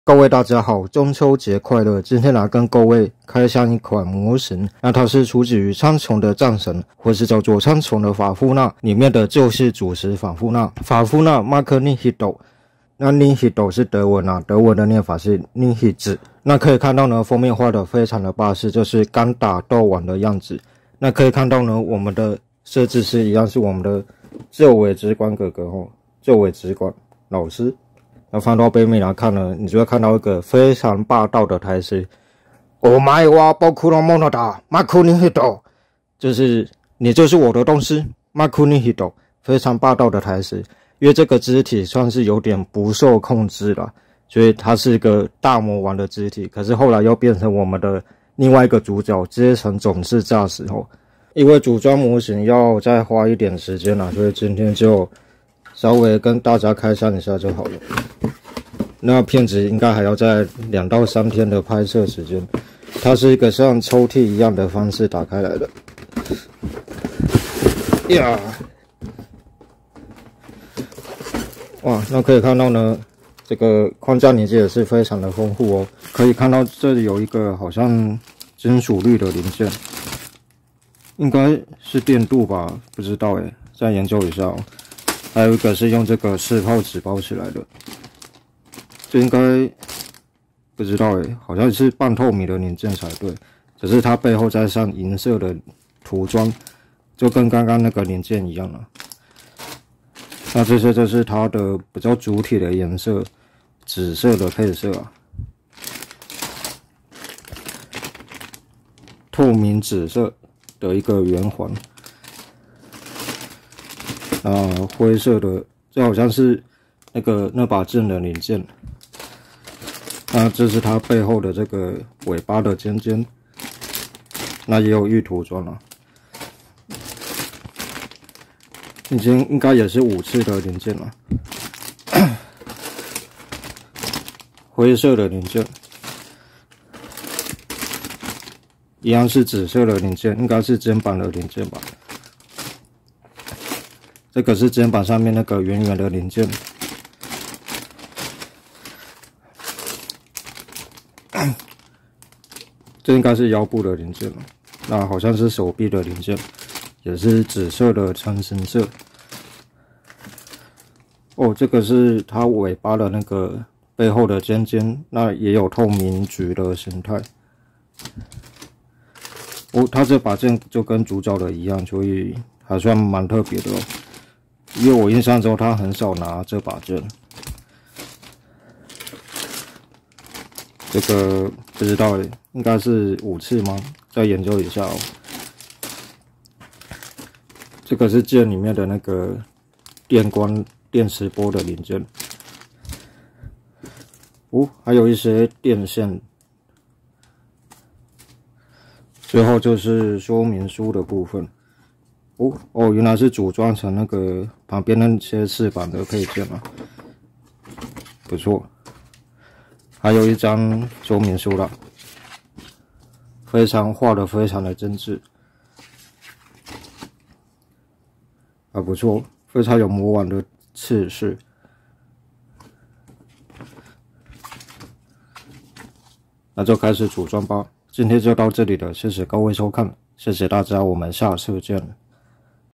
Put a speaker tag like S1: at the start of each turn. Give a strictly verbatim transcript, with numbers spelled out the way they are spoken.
S1: 各位大家好，中秋节快乐！今天来跟各位开箱一款模型，那它是出自于苍穹的战神，或是叫做苍穹的法夫纳里面的救世主神法夫纳。法夫纳 Mark Nihito， 那 Nihito 是德文啊，德文的念法是 Nihit。那可以看到呢，封面画的非常的巴适，就是刚打斗完的样子。那可以看到呢，我们的设置是一样，是我们的旧尾直管哥哥哦，旧尾直管老师。那翻到背面来看呢，你就会看到一个非常霸道的台词 ：“Oh my wa boku no mono da Maku ni hito”， 就是你就是我的东西 ，Maku ni hito， 非常霸道的台词。因为这个肢体算是有点不受控制了，所以它是一个大魔王的肢体。可是后来又变成我们的另外一个主角阶层总是驾驶后，因为组装模型要再花一点时间了，所以今天就稍微跟大家开箱一下就好了。那片子应该还要在两到三天的拍摄时间。它是一个像抽屉一样的方式打开来的。呀，哇，那可以看到呢，这个框架年纪也是非常的丰富哦。可以看到这里有一个好像金属绿的零件，应该是电镀吧，不知道诶，再研究一下哦。还有一个是用这个四泡纸包起来的。这应该不知道诶，好像是半透明的零件才对，只是它背后再上银色的涂装，就跟刚刚那个零件一样了。那这些就是它的比较主体的颜色，紫色的配色啊，透明紫色的一个圆环，啊，灰色的，这好像是那个那把剑的零件。那这是它背后的这个尾巴的尖尖，那也有预涂装了，已经应该也是五次的零件了，灰色的零件，一样是紫色的零件，应该是肩膀的零件吧。这个是肩膀上面那个圆圆的零件。这应该是腰部的零件了，那好像是手臂的零件，也是紫色的成型色。哦，这个是它尾巴的那个背后的尖尖，那也有透明橘的形态。哦，它这把剑就跟主角的一样，所以还算蛮特别的哦。因为我印象中他很少拿这把剑。这个不知道诶，应该是五次吗？再研究一下哦。这个是剑里面的那个电光电磁波的零件。哦，还有一些电线。最后就是说明书的部分。哦哦，原来是组装成那个旁边那些翅膀的配件啊，不错。还有一张说明书啦，非常画的非常的精致，还不错，非常有魔王的气势。那就开始组装吧，今天就到这里了，谢谢各位收看，谢谢大家，我们下次见。